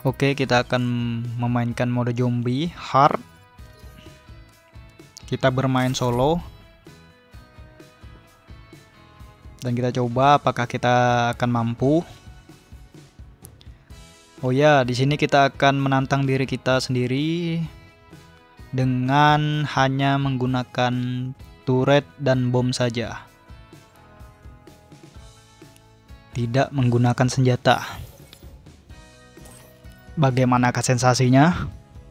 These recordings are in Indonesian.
Oke, kita akan memainkan mode zombie hard. Kita bermain solo. Dan kita coba apakah kita akan mampu. Oh ya, di sini kita akan menantang diri kita sendiri dengan hanya menggunakan turret dan bom saja. Tidak menggunakan senjata. Bagaimanakah sensasinya?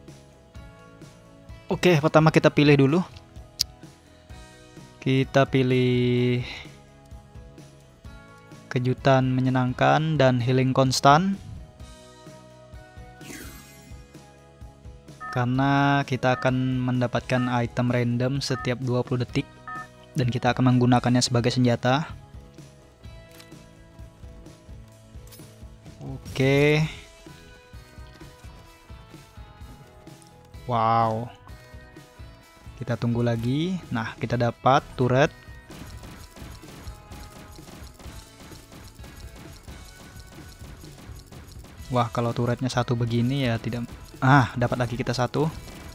Oke, pertama kita pilih dulu. Kita pilih kejutan menyenangkan dan healing konstan. Karena kita akan mendapatkan item random setiap 20 detik dan kita akan menggunakannya sebagai senjata. Oke. Wow. Kita tunggu lagi. Nah, kita dapat turret. Wah, kalau turretnya satu begini ya tidak. Dapat lagi kita satu.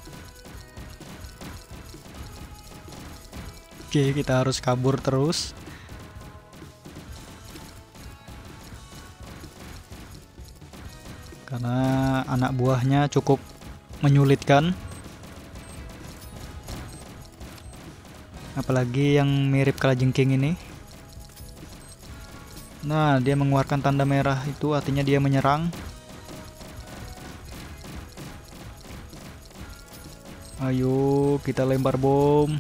Oke, kita harus kabur terus. Karena anak buahnya cukup menyulitkan. Apalagi yang mirip kalajengking ini. Nah, dia mengeluarkan tanda merah itu artinya dia menyerang. Ayo, kita lempar bom.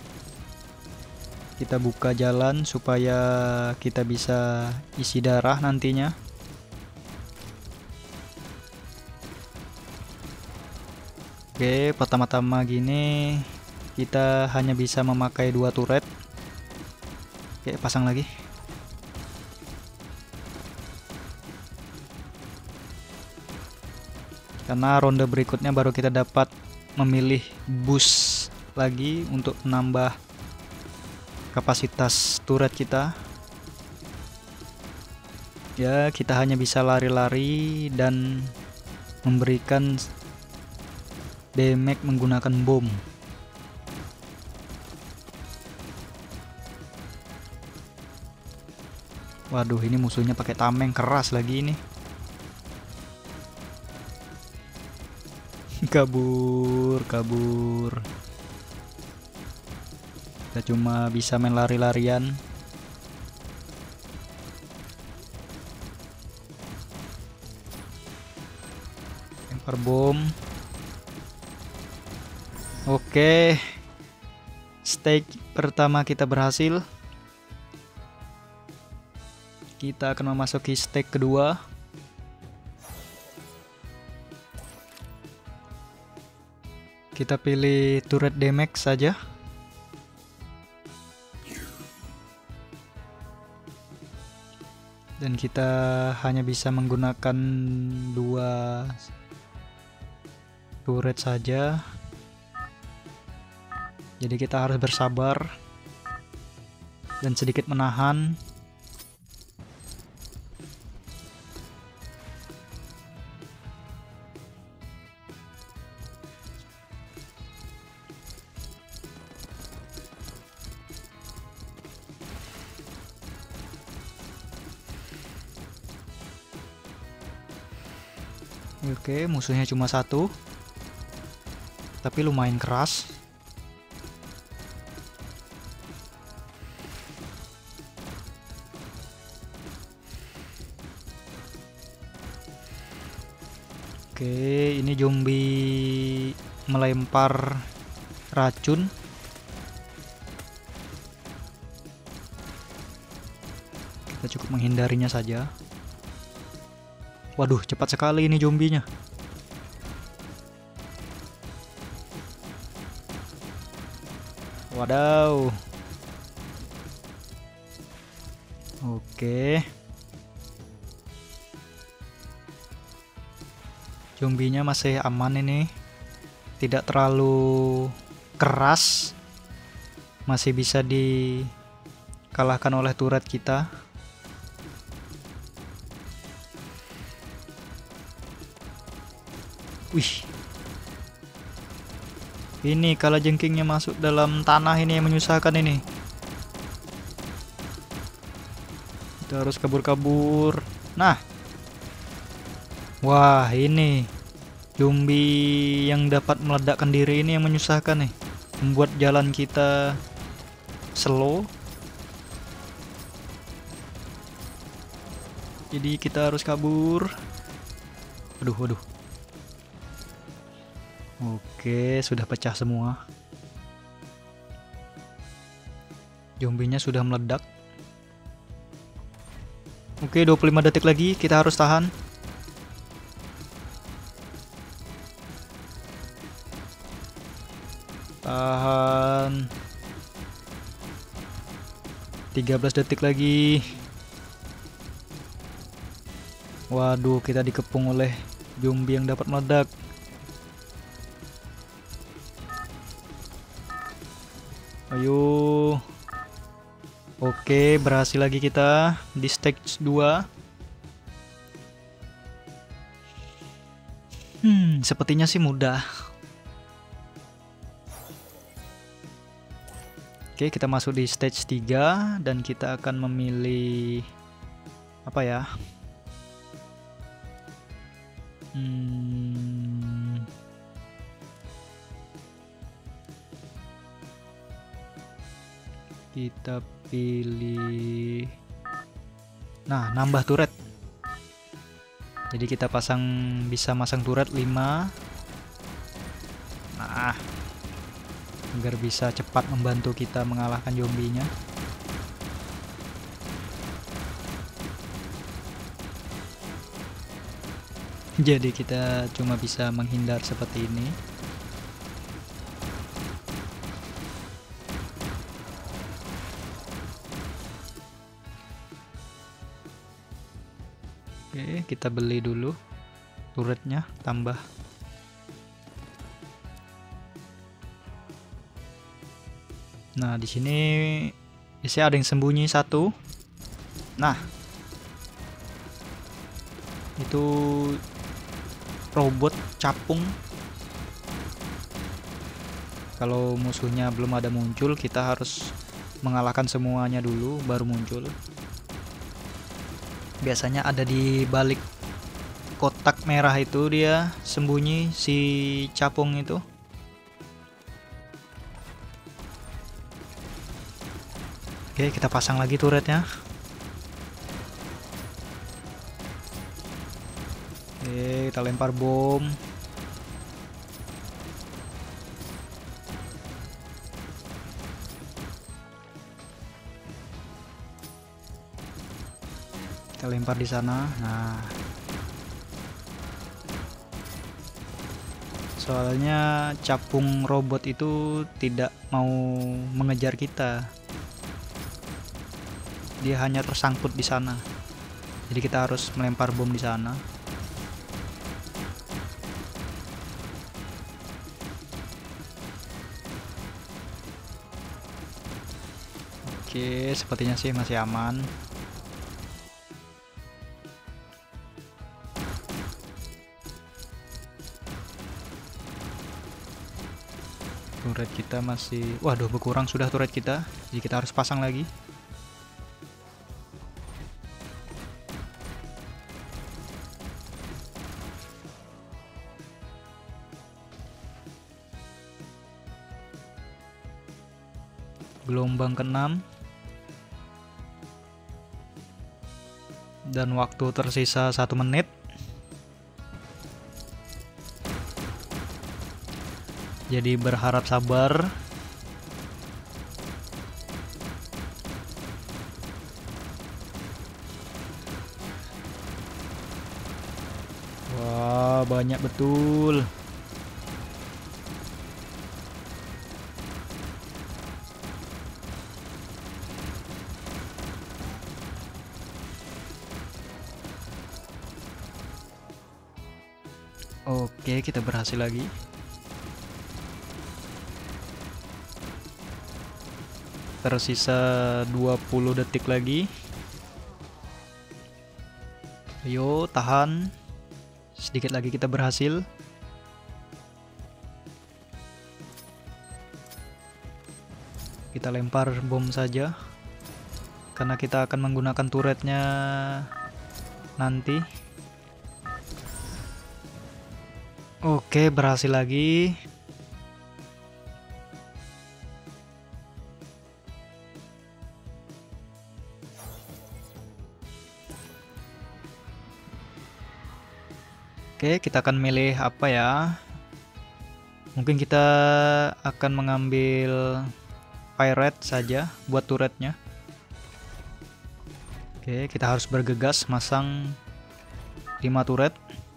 Kita buka jalan supaya kita bisa isi darah nantinya. Oke, pertama-tama gini kita hanya bisa memakai 2 turret. Oke, pasang lagi. Karena ronde berikutnya baru kita dapat memilih boost lagi untuk menambah kapasitas turret kita. Ya, kita hanya bisa lari-lari dan memberikan damage menggunakan bom. Waduh, ini musuhnya pakai tameng keras lagi ini. Kabur. Kita cuma bisa main lari-larian. Lempar bom. Oke. Stage pertama kita berhasil. Kita akan memasuki stage kedua. Kita pilih turret damage saja. Dan kita hanya bisa menggunakan 2 turret saja. Jadi kita harus bersabar dan sedikit menahan. Oke, musuhnya cuma 1, tapi lumayan keras. Oke, ini zombie melempar racun. Kita cukup menghindarinya saja. Waduh, cepat sekali ini zombinya. Wadaw. Oke. Zombinya masih aman ini. Tidak terlalu keras. Masih bisa dikalahkan oleh turret kita. Wih. Ini kalajengkingnya masuk dalam tanah, ini yang menyusahkan ini. Kita harus kabur-kabur. Nah. Wah, ini zombie yang dapat meledakkan diri ini yang menyusahkan nih. Membuat jalan kita slow. Jadi kita harus kabur. Waduh. Oke, sudah pecah semua. Zombinya sudah meledak. Oke, 25 detik lagi, kita harus tahan. Tahan. 13 detik lagi. Waduh, kita dikepung oleh zombie yang dapat meledak. Ayo. Oke, berhasil lagi kita di stage 2. Sepertinya sih mudah. Oke, kita masuk di stage 3 dan kita akan memilih apa ya? Kita pilih, nah, nambah turret. Jadi kita bisa masang turret 5. Nah, agar bisa cepat membantu kita mengalahkan zombinya. Jadi kita cuma bisa menghindar seperti ini. Oke, kita beli dulu turretnya, tambah. Nah, di sini biasanya ada yang sembunyi satu. Nah, itu robot capung. Kalau musuhnya belum ada muncul, kita harus mengalahkan semuanya dulu baru muncul. Biasanya ada di balik kotak merah itu, dia sembunyi si capung itu. Oke, kita pasang lagi turretnya. Oke, kita lempar bom. Kita lempar di sana. Nah, soalnya capung robot itu tidak mau mengejar kita. Dia hanya tersangkut di sana. Jadi kita harus melempar bom di sana. Oke, sepertinya sih masih aman. Turret kita masih, waduh, berkurang sudah turret kita. Jadi kita harus pasang lagi. Gelombang ke-6. Dan waktu tersisa 1 menit. Jadi berharap sabar. Wah, banyak betul. Oke, kita berhasil lagi. Tersisa 20 detik lagi. Ayo, tahan. Sedikit lagi kita berhasil. Kita lempar bom saja, karena kita akan menggunakan turretnya nanti. Oke, berhasil lagi. Oke, kita akan milih apa ya? Mungkin kita akan mengambil pirate saja buat turretnya. Oke, kita harus bergegas masang 5 turret.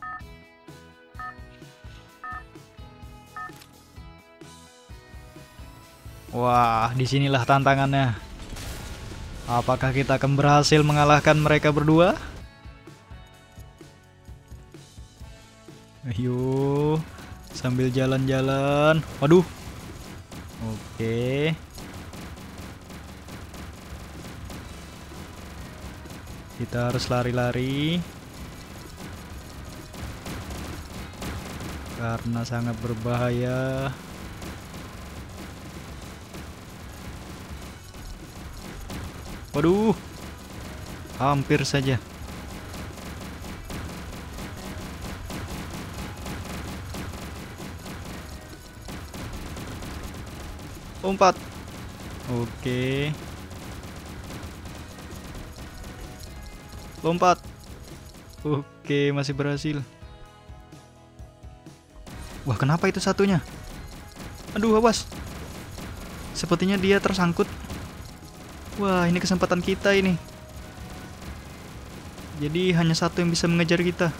Wah, disinilah tantangannya. Apakah kita akan berhasil mengalahkan mereka berdua? Ayo, sambil jalan-jalan. Waduh. Oke. Kita harus lari-lari, karena sangat berbahaya. Waduh, hampir saja. Lompat. Oke. Lompat. Oke, masih berhasil. Wah, kenapa itu satunya? Aduh, awas. Sepertinya dia tersangkut. Wah, ini kesempatan kita ini. Jadi hanya satu yang bisa mengejar kita.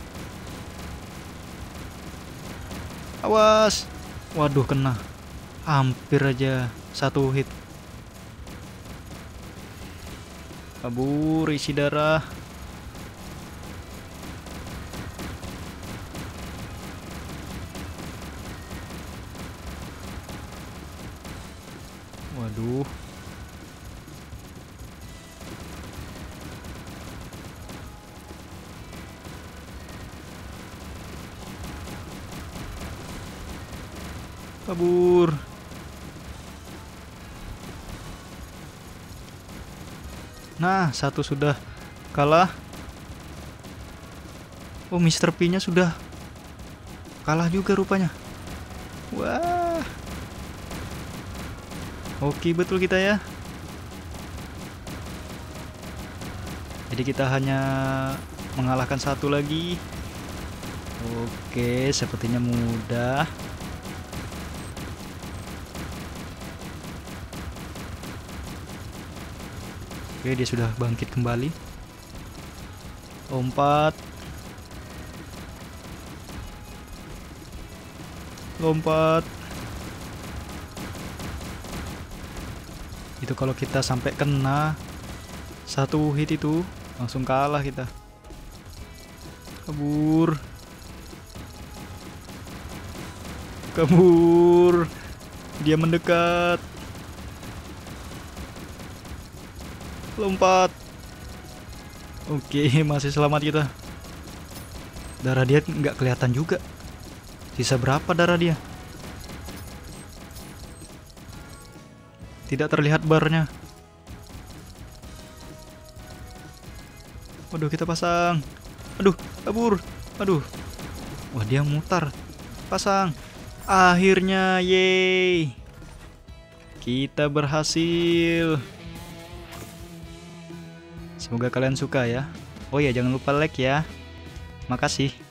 Awas. Waduh, kena. Hampir aja satu hit. Kabur, isi darah. Waduh. Kabur. Nah, satu sudah kalah. Oh, Mr. P-nya sudah kalah juga rupanya. Wah. Oke, betul kita ya. Jadi kita hanya mengalahkan satu lagi. Oke, sepertinya mudah. Oke, dia sudah bangkit kembali. Lompat. Lompat. Itu kalau kita sampai kena satu hit itu langsung kalah kita. Kabur. Kabur. Dia mendekat. Lompat. Oke, masih selamat kita. Darah dia nggak kelihatan juga. Sisa berapa darah dia? Tidak terlihat barnya. Waduh, kita pasang. Aduh, kabur. Aduh. Wah, dia mutar. Pasang. Akhirnya, yeay. Kita berhasil. Semoga kalian suka ya. Oh ya, jangan lupa like ya. Makasih.